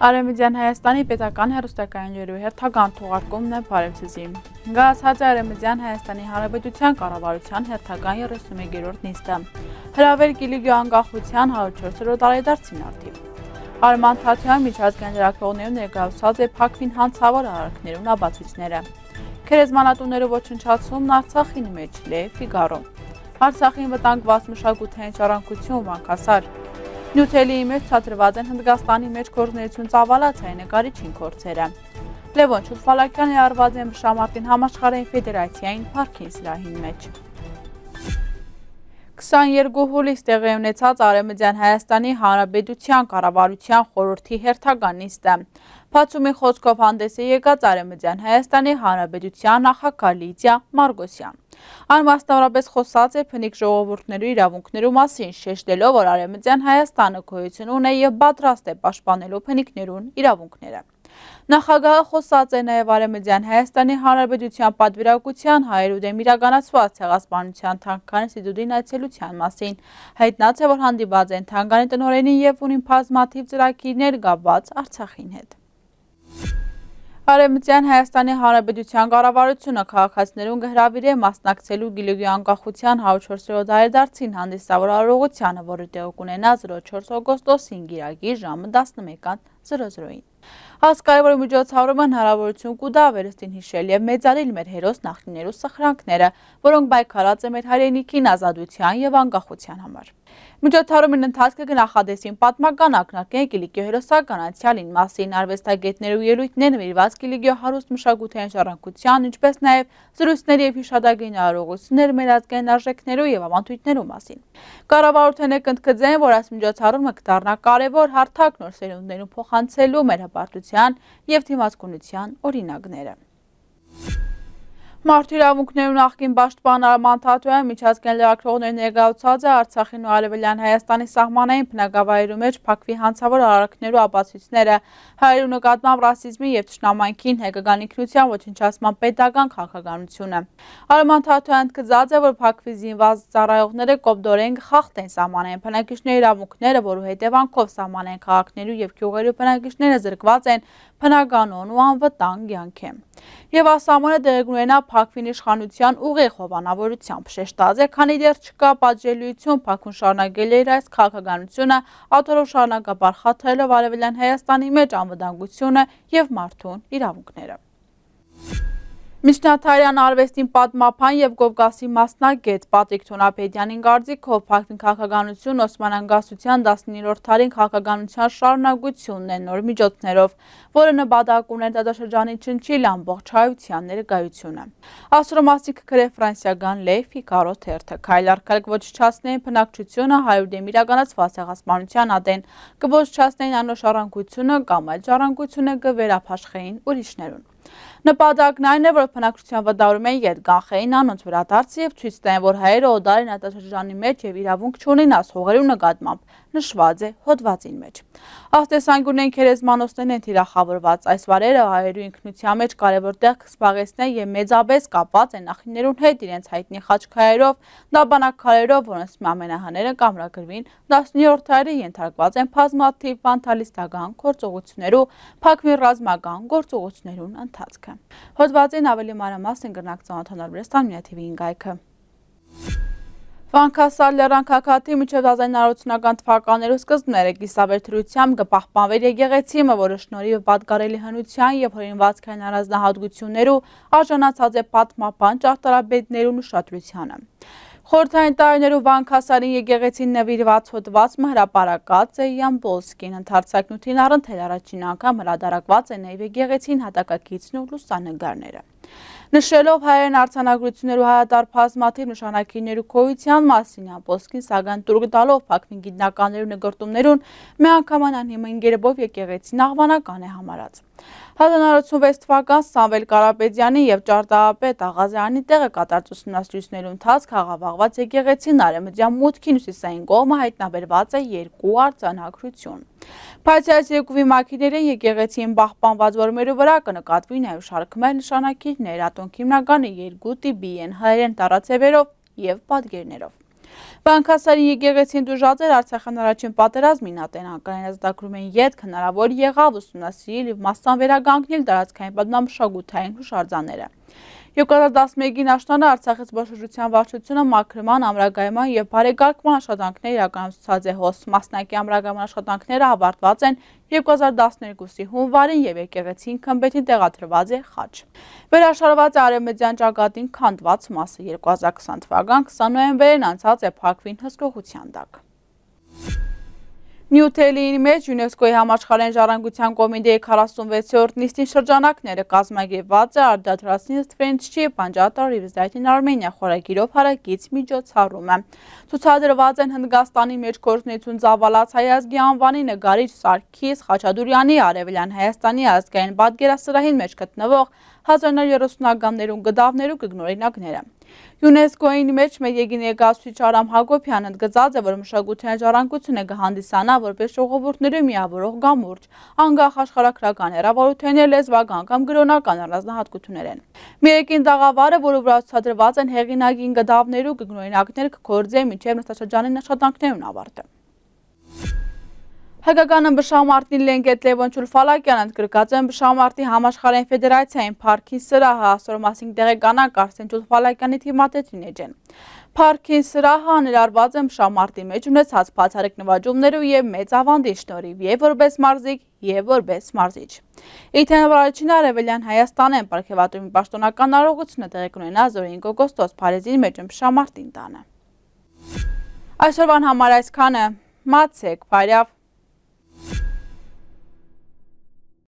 Արևմտյան Հայաստանի պետական հեռուստակայաններու հերթական թողարկումն է Փարեվցիզի։ Գասած է Արևմտյան Հայաստանի Հանրապետության կառավարության հերթական 31-րդ նիստը։ Հրավեր Կիլիգիո անկախության 104-րդ տարեդարձին արդիվ։ Արման Թաթյան միջազգային լրագրողներու ներկայացած է Փակվին հանցավոր արարքներուն աբացույցները։ Քերեզմանատուներու ոչնչացումն Արցախին մեջ Լե Ֆիգարո։ Արցախին վտանգված մշակութային ժառանգություն Վանքասար։ Նյութելիի մեջ ցածրված են Հնդկաստանի մեջ գործունեություն ծավալած հայ նկարիչին գործերը։ Լևոն Չուտվալակյանը արված է Մշամարտին համաշխարհային ֆեդերացիային Փարքին սրահին մեջ։ 22 հուլիս տեղի ունեցած Արևմտյան Հայաստանի Հանրապետության կառավարության խորհրդի հերթական նիստը։ Բացումի խոսքով հանդես է եկած Արևմտյան Հայաստանի Հանրապետության նախագահ Լիդիա Մարգոսյան։ Անմասնավորապես խոսած է փնիկ ժողովուրդներու իրավունքներու մասին, շեշտելով, որ Արևմտյան Հայաստանը գոյություն ունի եւ պատրաստ է պաշտպանելու փնիկներուն իրավունքները։ Նախագահը խոսած է նաև Արևմտյան Հայաստանի Հանրապետության պատվիրակության հայերու դեմ իրականացված ցեղասպանության Թանգարանի ինստիտուտին այցելության մասին, հայտնած է, որ հանդիպած են Թանգարանի տնօրենին եւ ունին բազմաթիվ ծրագիրներ կապված Արցախին հետ։ Արևմտյան Հայաստանի Հանրապետության կառավարությունը քաղաքացիներուն կհրավիրի մասնակցելու Կիլիգիո անկախության 104-րդ տարեդարձին հանդիսավոր արարողությանը, որը տեղի կունենա 04 օգոստոսին գիրակի ժամը 11:00-ին։ Հասկարևոր միջոցառումը հնարավորություն կուտա վերստին հիշել եւ մեծարել մեր հերոս նախնիներու սխրանքները, որոնք պայքարած է մեր հայրենիքին ազատության եւ անկախության համար։ Միջոցառումն ընթացքը կնախադեսին պատմական ակնարկեն Կիլիգիո հերոսական անցյալին մասին, արվեստագետներու ելույթներ նվիրված Կիլիգիո հարուստ մշակութային ժառանգության, ինչպես նաեւ զրույցների եւ հիշադակային արարողություններ մեր ազգային արժեքներու եւ ավանդույթներու մասին։ Կառավարությունը կընդգծեն, որ այս միջոցառումը կդառնա կարևոր հարթակ նոր սերունդներուն փոխանցելու մեր հպարտության եւ դիմացկունության օրինակները։ Մարդու իրավունքներու նախկին պաշտպան Արման Թաթյանը միջազգային լրագրողների ներկայացած է Արցախին ու Արևելյան Հայաստանի սահմանային բնակավայրերու մեջ Փակվի հանցավոր արարքներու ապացույցները, հայերու նկատմամբ ռասիզմի եւ թշնամանքին հայկական ինքնության ոչնչացման պետական քաղաքականությունը։ Արման Թաթյանը ընդգծած է, որ Փակվի զինված ծառայողները կոպտորեն կխախտեն սահմանային բնակիչների իրավունքները, որու հետևանքով սահմանային քաղաքներու եւ գյուղերու բնակիչները զրկված են բնականոն ու անվտանգ կյանքի։ Եվ ասամոնը դեր կունենա Փակվին իշխանության ուղիղ հովանավորությամբ, շեշտած է, քանի դեռ չկա պատժելիություն Փակուն շարունակել իր այս քաղաքականությունը, աթորով շարունակաբար խաթարելով Արևելյան Հայաստանի մեջ անվտանգությունը եւ մարդուն իրավունքները։ Միջնադարյան արվեստին պատմապան եւ Կովկասի մասնագետ Պատրիկ Թոնապեդյանին կարծիքով Փակվին քաղաքականություն Օսմանյան գասության 19-րդ դարին քաղաքականության շարունակությունն է նոր միջոցներով, որը նպատակ ուներ դարաշրջանի չնչիլ ամբողջ հայության ներկայությունը։ Ասրո մասի կգրե ֆրանսիական Լե Ֆիգարո թերթը, քայլարկել կոչչացնեն բնակչությունը հայրու դեմ իրականացված ցեղասպանության ադեն, կոչչացնեն անոր ժառանգությունը կամ այլ ժառանգությունը կվերափաշխեին ուրիշներուն։ Նպատակն այն է, որ բնակչության վտարում են ետգանխային անոնց վերադարձը եւ ցույց տեն, որ հայերը օդարին արտաշրջանի մեջ եւ իրավունք չունեն աս հողերու նկատմամբ, նշված է հոդվածին մեջ։ Աստեսանգունեն քերեզմանոցներն են թիրախավորված, այս վարերը հայերու ինքնության մեջ կարևոր տեղ կզբաղեցնեն եւ մեծապես կապված են նախնիներուն հետ իրենց հայտնի խաչքայերով, դաբանակարերով, որոնց ամենահաները կամրագրվին 17-րդ դարի ենթարկված են բազմաթիվ վանդալիստական գործողություններու, Փակվի ռազմական գործողություններուն ընթացքը։ Հոդվածին ավելի մանրամասն կրնակ ծանոթանալ Վրեստան միաթիվին գայքը։ Վանքասար լեռան քաղաքի մինչև 1980-ական թվականներու սկզբները կիսավերթրությամբ կպահպանվեր եկեղեցիմը, որը շնորհիվ պատկառելի հնության եւ հորինվածքային առանձնահատկություններու արժանացած է պատմապան ճարտարապետներուն ուշադրությանը։ Խորհրդային տարիներու Վանքասարին եկեղեցին նվիրված հոդվածը հրապարակած է Յամբոլսկին, ընդարձակնութին առընթեր առաջին անգամ հրատարակված է նաեւ եկեղեցին հատակագիծն ու լուսանկարները։ Նշելով հայերեն արձանագրություններու հայատար բազմաթիվ նշանակիներու գոյության մասին Յամբոլսկին սակայն տուրք տալով Փակվին գիտնականներու նկարտումներուն միանգամայն անհիմն գերբով եկեղեցին աղվանական է համարած։ 1986 թվական Սամվել Կարապետյանի եւ ճարտարապետ Աղազարյանի տեղը կատարած ուսումնասիրություններու ընթացք աղավաղված եկեղեցին արևմտյան մուտքին հյուսիսային կողմը հայտնաբերված է երկու արձանագրություն։ Բայց այս երկու մակիները եկեղեցին պահպանված որմերու վրա կնկատվի նաեւ շարքմել նշանակիչներ, ատոնք հիմնականը երկու տիպի են հայերեն տառացևերով եւ պատկերներով։ Բանկասարի եկեղեցին դժուժած էր Արցախյան առաջին պատերազմին ատենական ազատագրում են ետք հնարավոր եղավ ուսումնասիրել և մասամբ վերականգնել տարածքային պատմամշակութային հուշարձանները։ 2011-ին աշնանը Արցախից բաշխության վարչությունը մաքրման, ամրագայման և բարեկարգման աշխատանքներ իրականացուցած է հոս։ Մասնակի ամրագայման աշխատանքները ավարտված են 2012-ի հունվարին և եկեղեցին խմբեթին տեղադրված է խաչ։ Վերաշարված է արևմտյան ճակատին քանդված մասը 2020 թվական 20 նոյեմբերին անցած է Փակվին հսկողության տակ։ Նյու Դելիի մեջ ՅՈՒՆԵՍԿՕ-ի համաշխարհային ժառանգության կոմիտեի 46-րդ նիստին շրջանակները կազմակերպված է «Art Friendship and Other Events in Armenia» խորագիրով հարակից միջոցառումը։ Ցուցադրված են Հնդկաստանի մեջ գործունեություն ծավալած հայ ազգի անվանի նկարիչ Սարգիս Խաչատուրյանի, Արևելյան Հայաստանի ազգային պատկերասրահին մեջ գտնվող 1930-ականներուն գդավներու կգնօրինակները։ ՅՈՒՆԵՍԿՕ-ի մեջ մեկ ներկայացուցիչ Արամ Հակոբյանը ընդգծած է, որ մշակութային ժառանգությունը կհանդիսանա որպես ժողովուրդների միավորող գամուրջ, անկախ աշխարհագրական հեռավորության, լեզվական կամ կրոնական առանձնահատկություններեն։ Մեկին տաղավարը, որը վրա ցուցադրված են հեղինակին գդավներու կգնօրինակներ, կգործի մինչև նստաշրջանային աշխատանքներուն ավարտը։ Հայկական ըմբշամարտի Լենգետ Լևոն Չուլֆալակյանը ընդգրկած է ըմբշամարտի համաշխարհային ֆեդերացիային փառքի սրահը, ասոր մասին տեղեկանանք Արսեն Չուլֆալակյանի թիմադետրին էջեն։ Փառքի սրահը ներառված է ըմբշամարտի մեջ ունեցած բացառիկ նվաճումներով եւ մեծ ավանդի շնորհիվ եւ որպես մարզիկ եւ որպես մարզիչ։ Իթանավարիչին Արևելյան Հայաստանեն պարգևատրումի պաշտոնական արարողությունը տեղի կունենա 5 օգոստոս Փարիզի մեջ ըմբշամարտին տանը։ Այսօրվան համար այսքանը, մացեք, բարև։